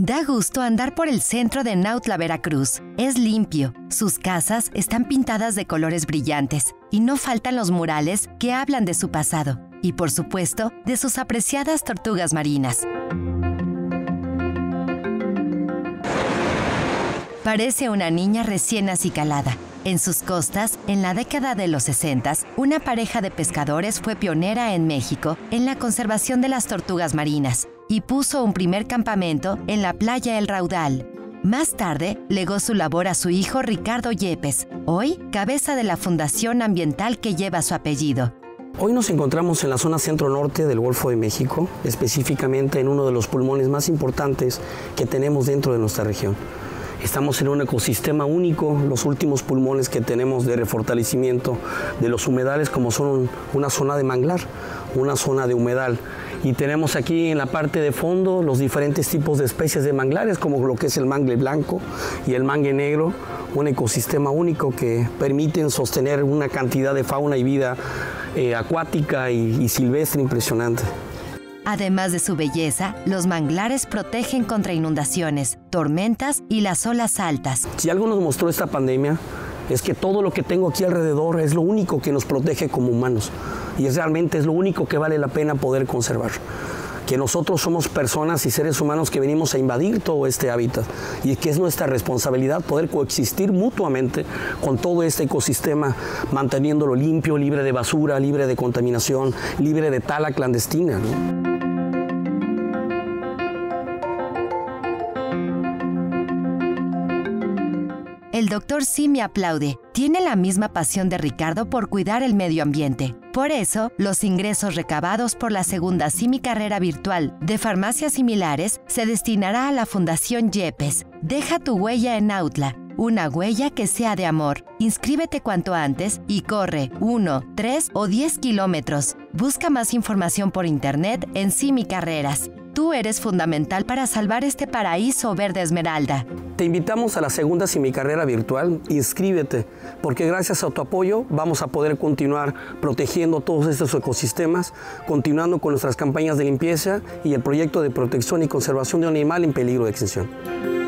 Da gusto andar por el centro de Nautla, Veracruz. Es limpio, sus casas están pintadas de colores brillantes y no faltan los murales que hablan de su pasado y, por supuesto, de sus apreciadas tortugas marinas. Parece una niña recién acicalada. En sus costas, en la década de los 60, una pareja de pescadores fue pionera en México en la conservación de las tortugas marinas y puso un primer campamento en la playa El Raudal. Más tarde, legó su labor a su hijo Ricardo Yepes, hoy cabeza de la fundación ambiental que lleva su apellido. Hoy nos encontramos en la zona centro-norte del Golfo de México, específicamente en uno de los pulmones más importantes que tenemos dentro de nuestra región. Estamos en un ecosistema único, los últimos pulmones que tenemos de refortalecimiento de los humedales, como son una zona de manglar, una zona de humedal. Y tenemos aquí en la parte de fondo los diferentes tipos de especies de manglares, como lo que es el mangle blanco y el mangle negro, un ecosistema único que permiten sostener una cantidad de fauna y vida acuática y silvestre impresionante. Además de su belleza, los manglares protegen contra inundaciones, tormentas y las olas altas. Si algo nos mostró esta pandemia, es que todo lo que tengo aquí alrededor es lo único que nos protege como humanos. Y realmente es lo único que vale la pena poder conservar. Que nosotros somos personas y seres humanos que venimos a invadir todo este hábitat. Y que es nuestra responsabilidad poder coexistir mutuamente con todo este ecosistema, manteniéndolo limpio, libre de basura, libre de contaminación, libre de tala clandestina, ¿no? El doctor sí me aplaude. Tiene la misma pasión de Ricardo por cuidar el medio ambiente. Por eso, los ingresos recabados por la segunda CIMI carrera virtual de farmacias similares se destinará a la Fundación Yepes. Deja tu huella en Nautla, una huella que sea de amor. Inscríbete cuanto antes y corre 1, 3 o 10 kilómetros. Busca más información por internet en CIMI Carreras. Tú eres fundamental para salvar este paraíso verde esmeralda. Te invitamos a la segunda CIMI carrera virtual. Inscríbete, porque gracias a tu apoyo vamos a poder continuar protegiendo todos estos ecosistemas, continuando con nuestras campañas de limpieza y el proyecto de protección y conservación de un animal en peligro de extinción.